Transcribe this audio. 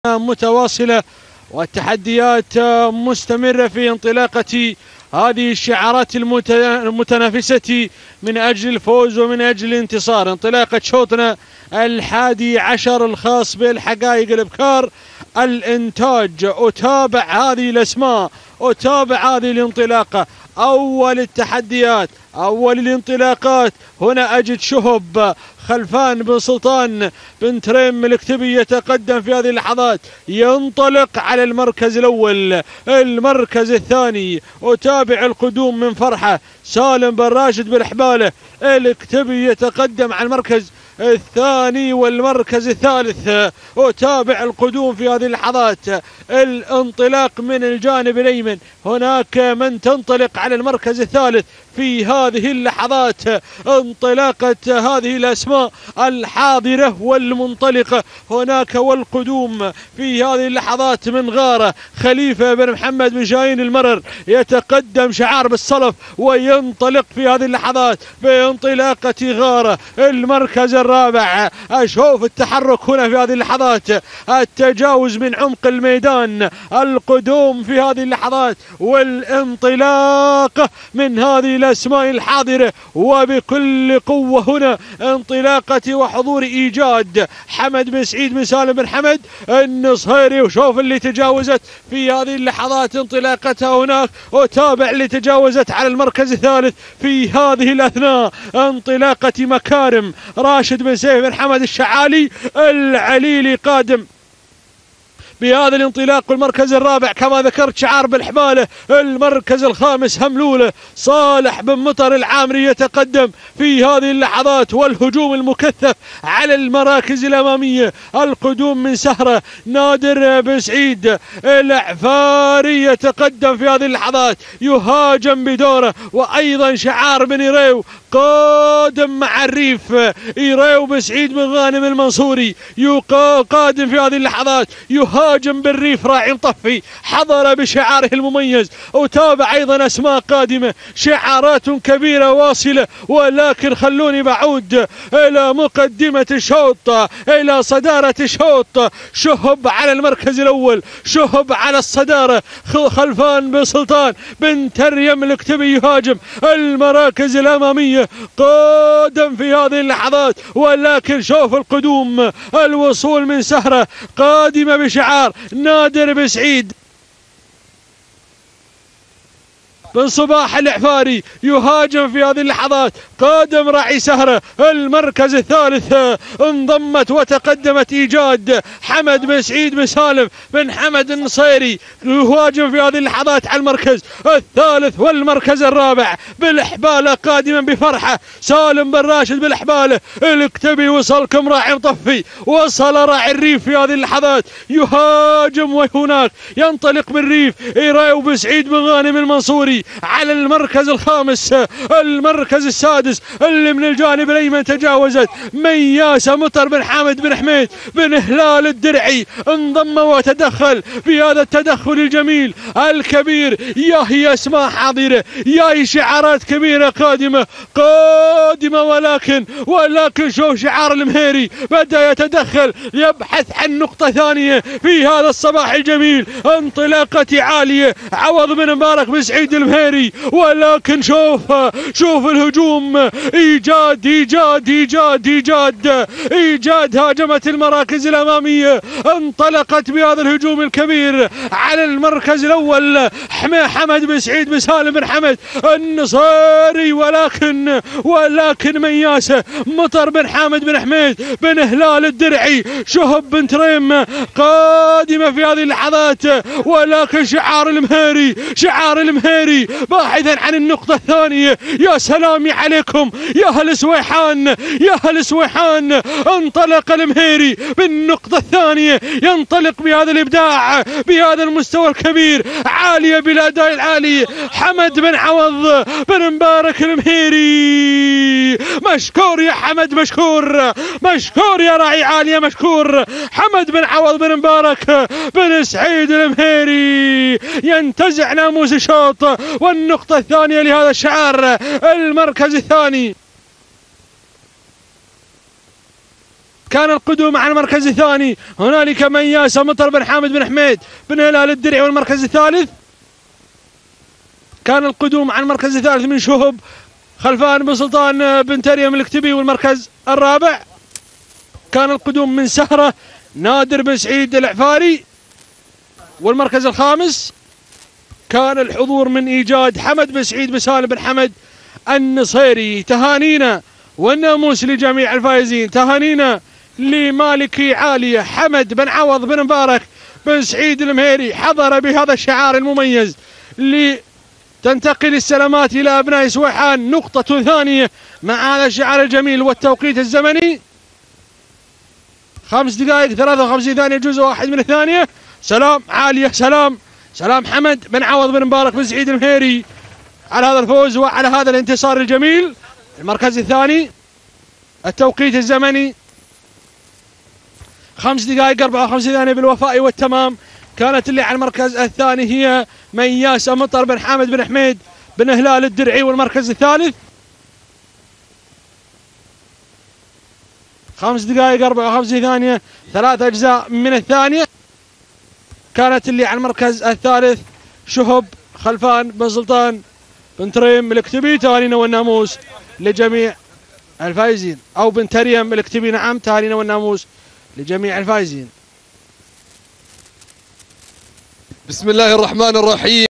متواصلة والتحديات مستمرة في انطلاقة هذه الشعارات المتنافسة من أجل الفوز ومن أجل الانتصار. انطلاقة شوطنا 11 الخاص بالحقائق الابكار الانتاج. أتابع هذه الأسماء، أتابع هذه الانطلاقة، أول التحديات، أول الانطلاقات. هنا أجد شهب خلفان بن سلطان بن تريم الكتبي يتقدم في هذه اللحظات، ينطلق على المركز الأول. المركز الثاني أتابع القدوم من فرحة سالم بن راشد بالحبالة الكتبي يتقدم على المركز الثاني والمركز الثالث. أتابع القدوم في هذه اللحظات. الانطلاق من الجانب الأيمن، هناك من تنطلق على المركز الثالث في هذه اللحظات. انطلاقة هذه الأسماء الحاضرة والمنطلقة هناك، والقدوم في هذه اللحظات من غارة خليفة بن محمد بن شاهين المرر يتقدم شعار بالصلف وينطلق في هذه اللحظات بانطلاقة غارة. المركز الرابع، أشوف التحرك هنا في هذه اللحظات، التجاوز من عمق الميدان، القدوم في هذه اللحظات والانطلاق من هذه الأسماء الحاضرة وبكل قوة. هنا انطلاقة وحضور إيجاد حمد بن سعيد بن سالم بن حمد النصيري، وشوف اللي تجاوزت في هذه اللحظات انطلاقتها هناك. وتابع اللي تجاوزت على المركز الثالث في هذه الأثناء، انطلاقة مكارم راشد بن سيف بن حمد الشعالي العليلي قادم بهذا الانطلاق. والمركز الرابع كما ذكرت شعار بالحبالة. المركز الخامس هملولة صالح بن مطر العامري يتقدم في هذه اللحظات، والهجوم المكثف على المراكز الأمامية. القدوم من سهرة نادر بن سعيد العفاري يتقدم في هذه اللحظات، يهاجم بدوره. وأيضا شعار بن إيريو قادم مع الريف، إيريو بن سعيد بن غانم المنصوري قادم في هذه اللحظات، يهاجم بالريف راعي مطفي حضر بشعاره المميز. وتابع أيضا أسماء قادمة، شعارات كبيرة واصلة. ولكن خلوني بعود إلى مقدمة الشوط، إلى صدارة الشوط. شهب على المركز الأول، شهب على الصدارة، خلفان بن سلطان بن تريم الكتبي يهاجم المراكز الأمامية قادم في هذه اللحظات. ولكن شوف القدوم، الوصول من سهرة قادمة بشعار نادر بن سعيد بن صباح العفاري يهاجم في هذه اللحظات. قادم راعي سهرة المركز الثالث، انضمت وتقدمت إيجاد حمد بن سعيد بن سالم بن حمد النصيري يهاجم في هذه اللحظات على المركز الثالث والمركز الرابع. بالحبالة قادما بفرحة سالم بن راشد بالحبالة الكتبي. وصلكم راعي مطفي، وصل راعي الريف في هذه اللحظات يهاجم. وهناك ينطلق بالريف إيريو بن سعيد بن غانم المنصوري على المركز الخامس. المركز السادس اللي من الجانب الايمن تجاوزت مياسة مطر بن حامد بن حميد بن هلال الدرعي، انضم وتدخل بهذا التدخل الجميل الكبير. يا هي اسماء حاضرة، يا هي شعارات كبيرة قادمة. ولكن شوف شعار المهيري بدأ يتدخل، يبحث عن نقطة ثانية في هذا الصباح الجميل. انطلاقة عالية عوض بن مبارك بن سعيد المهيري. ولكن شوف الهجوم، إيجاد هاجمت المراكز الأمامية. انطلقت بهذا الهجوم الكبير على المركز الأول حمد بن سعيد بن سالم بن حمد النصيري. ولكن مياسة مطر بن حامد بن حميد بن هلال الدرعي شهب بن تريم قادمة في هذه اللحظات. ولكن شعار المهيري باحثا عن النقطة الثانية. يا سلامي عليكم يا هل سويحان، انطلق المهيري بالنقطة الثانية، ينطلق بهذا الإبداع بهذا المستوى الكبير، عالية بالأداء العالي. حمد بن عوض بن مبارك المهيري، مشكور يا حمد، مشكور يا راعي عالية، مشكور حمد بن عوض بن مبارك بن سعيد المهيري. ينتزع ناموس الشوط والنقطة الثانية لهذا الشعار. المركز الثاني كان القدوم على المركز الثاني. هنالك من ياسر مطر بن حامد بن حميد بن هلال الدرعي والمركز الثالث. كان القدوم على المركز الثالث من شهب خلفان بن سلطان بن تريم الكتبي والمركز الرابع. كان القدوم من سهرة نادر بن سعيد العفاري والمركز الخامس. كان الحضور من إيجاد حمد بن سعيد بن سالم بن حمد النصيري. تهانينا والناموس لجميع الفائزين. تهانينا لمالكي عالية حمد بن عوض بن مبارك بن سعيد المهيري، حضر بهذا الشعار المميز. تنتقل السلامات إلى أبناء سويحان. نقطة ثانية مع هذا الشعار الجميل والتوقيت الزمني 5 دقائق 53 ثانية جزء واحد من الثانية. سلام عالية، سلام حمد بن عوض بن مبارك بن سعيد المهيري على هذا الفوز وعلى هذا الانتصار الجميل. المركز الثاني التوقيت الزمني 5 دقائق 54 ثانية بالوفاء والتمام. كانت اللي على المركز الثاني هي مياس مطر بن حامد بن حميد بن هلال الدرعي والمركز الثالث 5 دقائق 54 ثانية 3 أجزاء من الثانية. كانت اللي على المركز الثالث شهب خلفان بن سلطان بن تريم الكتبي. تهانينا والناموس لجميع الفائزين، أو بن تريم الكتبي. نعم، تهانينا والناموس لجميع الفائزين. بسم الله الرحمن الرحيم.